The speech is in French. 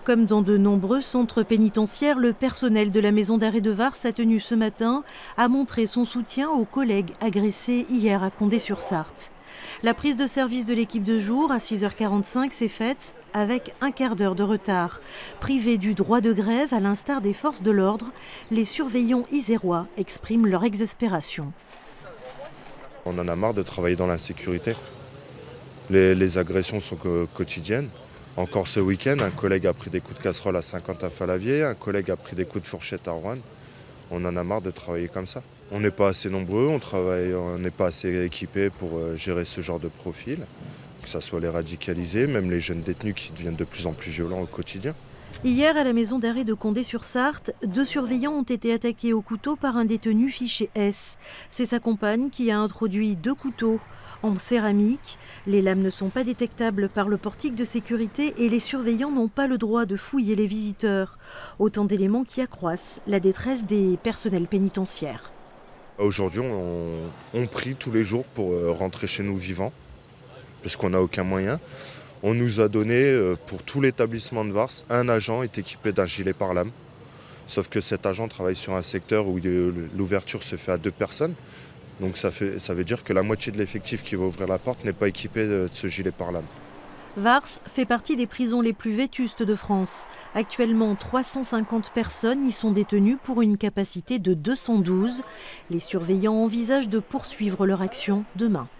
Comme dans de nombreux centres pénitentiaires, le personnel de la maison d'arrêt de Vars a tenu ce matin à montrer son soutien aux collègues agressés hier à Condé-sur-Sarthe. La prise de service de l'équipe de jour à 6h45 s'est faite avec un quart d'heure de retard. Privés du droit de grève, à l'instar des forces de l'ordre, les surveillants isérois expriment leur exaspération. On en a marre de travailler dans l'insécurité. Les agressions sont quotidiennes. Encore ce week-end, un collègue a pris des coups de casserole à Saint-Quentin-Fallavier, un collègue a pris des coups de fourchette à Roanne. On en a marre de travailler comme ça. On n'est pas assez nombreux, on n'est pas assez équipés pour gérer ce genre de profil, que ce soit les radicalisés, même les jeunes détenus qui deviennent de plus en plus violents au quotidien. Hier, à la maison d'arrêt de Condé-sur-Sarthe, 2 surveillants ont été attaqués au couteau par un détenu fiché S. C'est sa compagne qui a introduit 2 couteaux en céramique. Les lames ne sont pas détectables par le portique de sécurité et les surveillants n'ont pas le droit de fouiller les visiteurs. Autant d'éléments qui accroissent la détresse des personnels pénitentiaires. Aujourd'hui, on prie tous les jours pour rentrer chez nous vivants, parce qu'on n'a aucun moyen. On nous a donné, pour tout l'établissement de Vars, un agent est équipé d'un gilet pare-lame. Sauf que cet agent travaille sur un secteur où l'ouverture se fait à 2 personnes. Donc ça veut dire que la moitié de l'effectif qui va ouvrir la porte n'est pas équipé de ce gilet pare-lame. Vars fait partie des prisons les plus vétustes de France. Actuellement, 350 personnes y sont détenues pour une capacité de 212. Les surveillants envisagent de poursuivre leur action demain.